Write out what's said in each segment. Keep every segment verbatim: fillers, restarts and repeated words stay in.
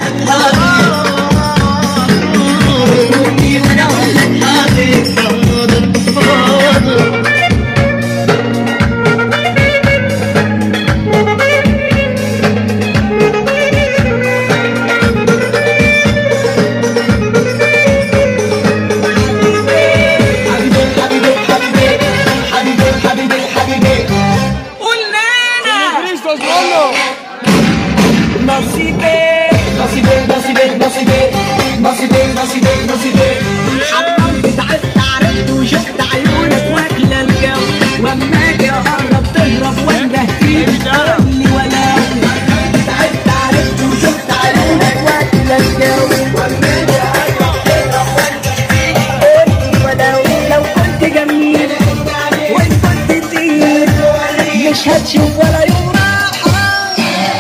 مش هتشوف ولا يوم راحة.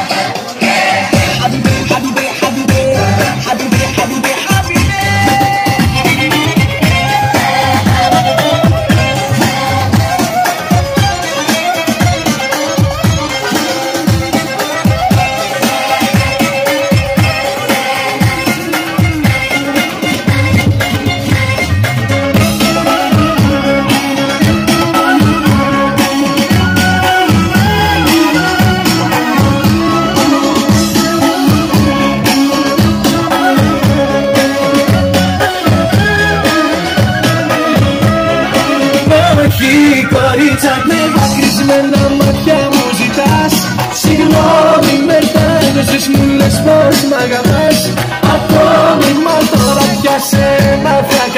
حبيبي حبيبي حبيبي حبيبي حبيبي حبيبي Corița me va crismena magia musitas. Si no mi merda es muy les vos magamas. A todo mi mal toda ya se me